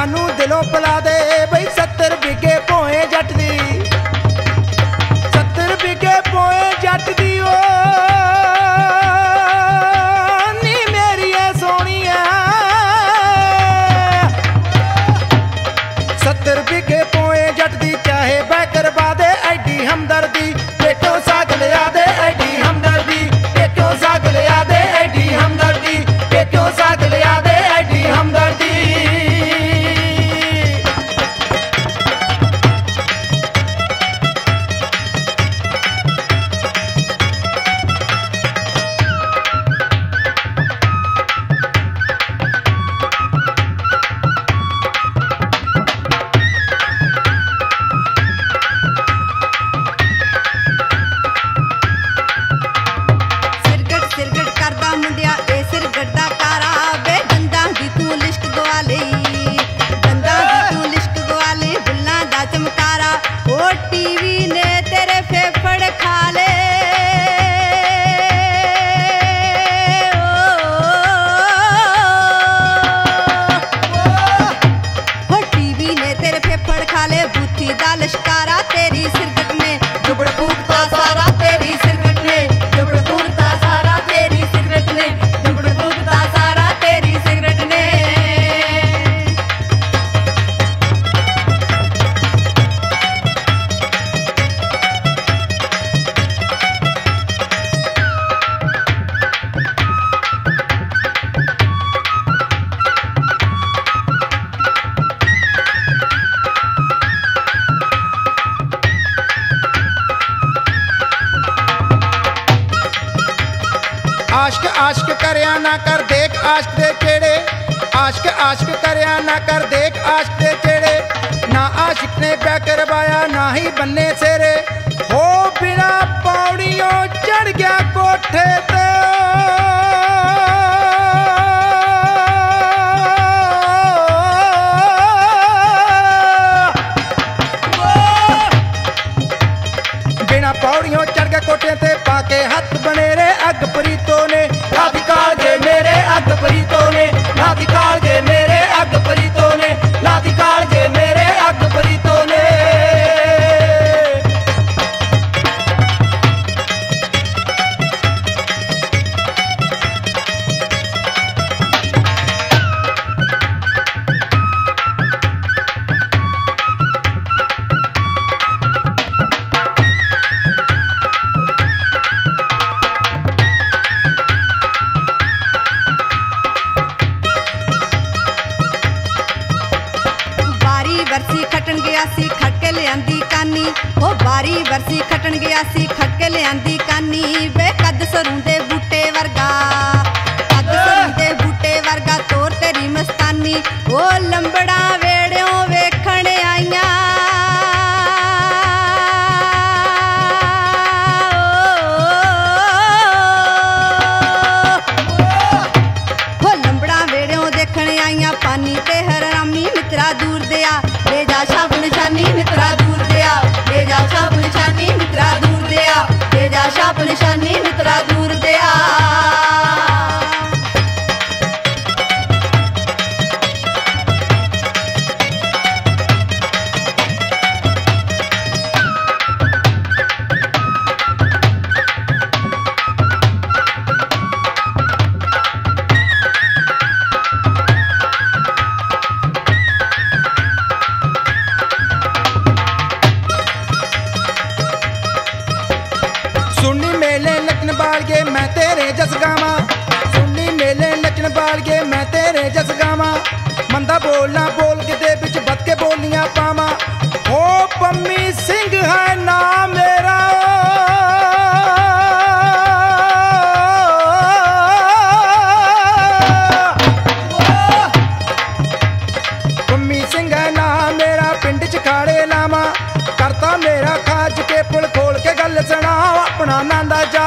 सानू दिलों पिला दे बई 70 बिगे भोए जट दी 70 बिगे भोए जट दी ओ नी मेरिए सोनिया 70 बिगे भोए जट दी चाहे बह करवा दे ऐडी हमदर्दी पेटों साग लिया दे ऐडी हमदर्दी पेटों साग लिया दे ऐडी हमदर्दी पेटों साग लिया दे ऐडी हमदर्दी। लश्कारा तेरी सिरकट में जुबड़ फूटता सारा तेरी सिरकट में जुबड़ फूटता सारा तेरी सिगरेट में जुबड़ फूटता सारा तेरी सिगरेट में। आश्क आश्क करया ना कर देख आश्क दे चेड़े आश्क आश्क करया ना कर देख आश्क दे चेड़े ना आशिक ने प्या करवाया ना ही बन्ने सेरे हो बिना पौड़ियों चढ़ गया कोठे ते बिना पौड़ियों चढ़ गया कोठे ते पाके हथ बने रे अग परीतों ने लादी कालजे मेरे अग परीतों ने लादी कालजे मेरे अग परीतों ने लादी कालजे मेरे अग परीतों ने। बरसी खटन गया सी खटके लियांदी कानी ओ बारी बरसी खटन गया सी खटके लियांदी कानी वे कद सरूं दे बूटे वर्गा कद सरूं दे बूटे वर्गा तोर तेरी मस्तानी ओ लंबड़ा वेड़ियों वेखण आईयां ओ लंबड़ा वेड़ियों देखण आईयां पानी ते हरामी मित्रा दूर दिया ले जा शाब निशानी मित्रा दूर दिया ले जा शाब निशानी मित्रा दूर दिया ले जा शाब निशानी मित्रा दूर दिया। सुनी मेले नचन बालगे मैं तेरे जस गावा सुनी मेले नचन बालगे मैं तेरे जस गावा मंदा बोलना बोल के दे बिच बद के बोलियां पावा हो पम्मी सिंह है नाम मेरा पम्मी सिंह है नाम मेरा पिंड च खाड़े लावा करता मेरा खाज के पुल खोल के गल सुना अपना नांदा जा